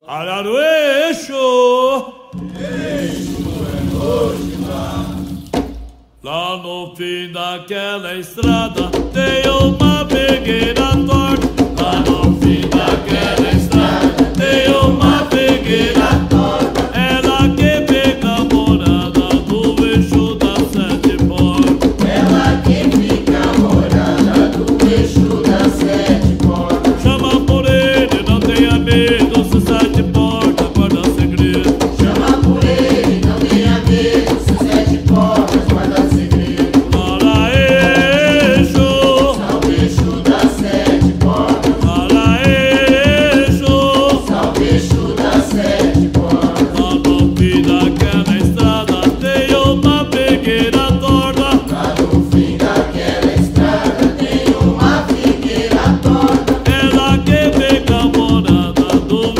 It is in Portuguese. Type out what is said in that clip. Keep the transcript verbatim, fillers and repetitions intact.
Ararueixo! Eixo é hoje lá. Lá no fim daquela estrada tem uma figueira torta. Lá no fim daquela estrada tem uma figueira torta. Ela que fica a morada do eixo das sete portas. Ela que fica a morada do eixo das sete portas. Chama por ele, não tenha medo, se sete portas guarda segredo. Chama por ele, não tenha medo, se sete portas guarda segredo. Para eixo, Salve eixo das sete portas. para eixo, Salve eixo das sete portas. lá no fim daquela estrada tem uma figueira torta. Lá no fim daquela estrada tem uma figueira torta. Ela que fica a morada do